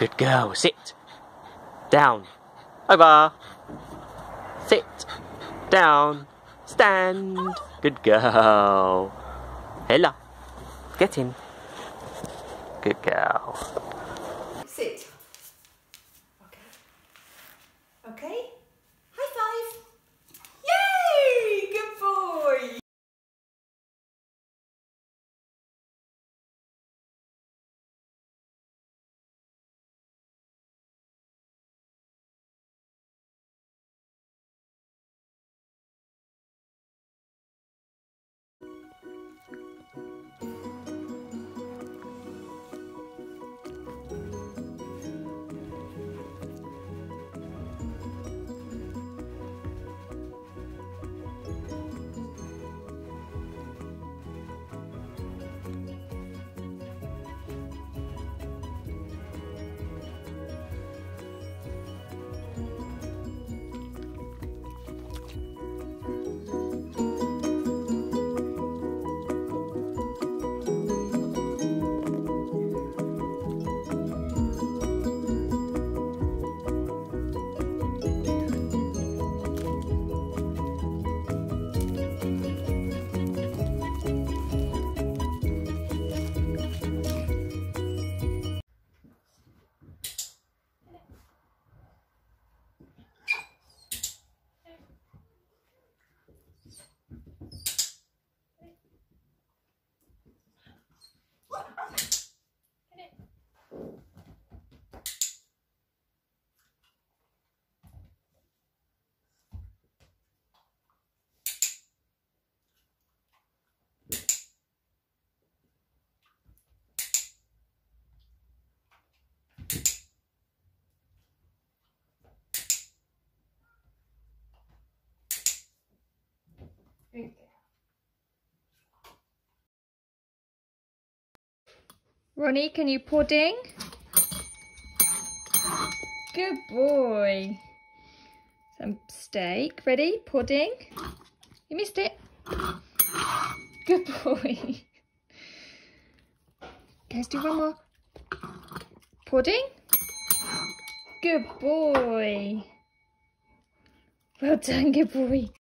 Good girl. Sit. Down. Over. Sit. Down. Stand. Good girl. Ella. Get in. Good girl. Sit. Okay. Okay. High five. Yay! Good boy. Ronnie, can you pudding? Good boy. Some steak. Ready? Pudding. You missed it. Good boy. Okay, let's do one more. Pudding. Good boy. Well done, good boy.